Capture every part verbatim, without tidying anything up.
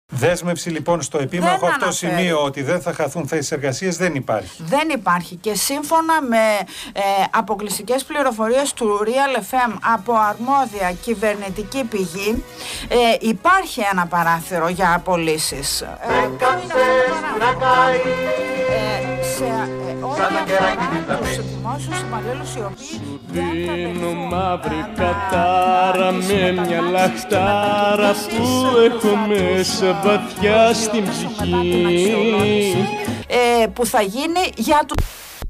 Δέσμευση λοιπόν στο επίμαχο αυτό σημείο ότι δεν θα χαθούν θέσεις εργασίας δεν υπάρχει. Δεν υπάρχει και σύμφωνα με ε, αποκλειστικές πληροφορίες του Real εφ εμ από αρμόδια κυβερνητική πηγή ε, υπάρχει ένα παράθυρο για απολύσεις. Ε, ε, σε ε, όλα αφορά τους δημόσιους υπαλλήλους οι οποίοι δίνω μαύρη κατάρα με μια λαχτάρα που έχω μέσα βαθιά στην ψυχή ε, που θα γίνει για τους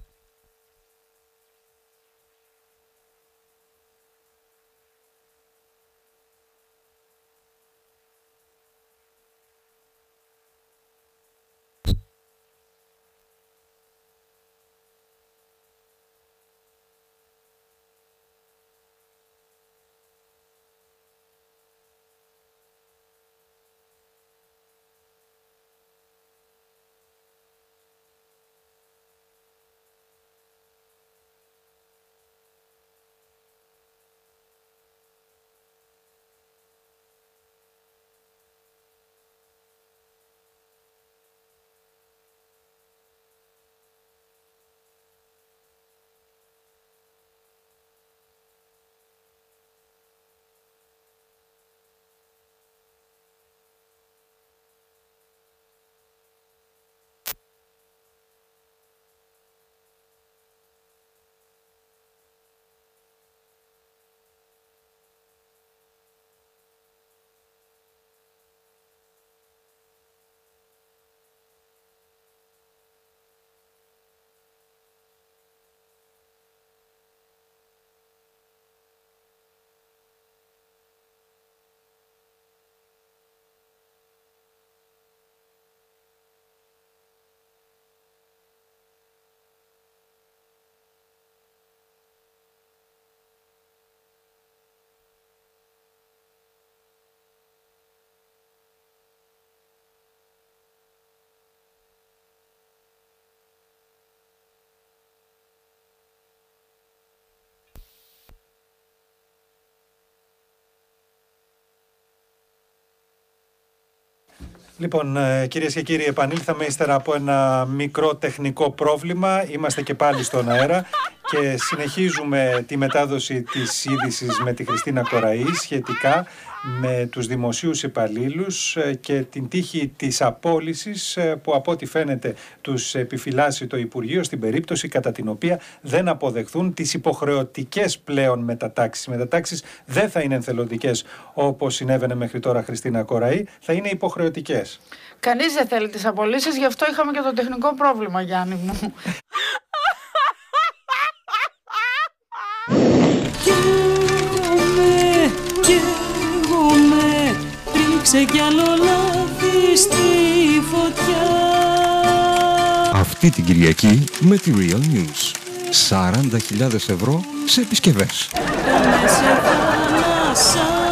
Λοιπόν, κυρίες και κύριοι, επανήλθαμε ύστερα από ένα μικρό τεχνικό πρόβλημα. Είμαστε και πάλι στον αέρα και συνεχίζουμε τη μετάδοση της είδησης με τη Χριστίνα Κοραή σχετικά με τους δημοσίους υπαλλήλους και την τύχη της απόλυσης που από ό,τι φαίνεται τους επιφυλάσσει το Υπουργείο στην περίπτωση κατά την οποία δεν αποδεχθούν τις υποχρεωτικές πλέον μετατάξεις. Οι μετατάξεις δεν θα είναι ενθελοντικές όπως συνέβαινε μέχρι τώρα, Χριστίνα Κοραή, θα είναι υποχρεωτικές. Κανείς δεν θέλει τις απολύσεις, γι' αυτό είχαμε και το τεχνικό πρόβλημα, Γιάννη μου. Ρίξε κι άλλο λάδι στη φωτιά. Αυτή την Κυριακή με τη Real News. σαράντα χιλιάδες ευρώ σε επισκευές. Μέσα θάλασσα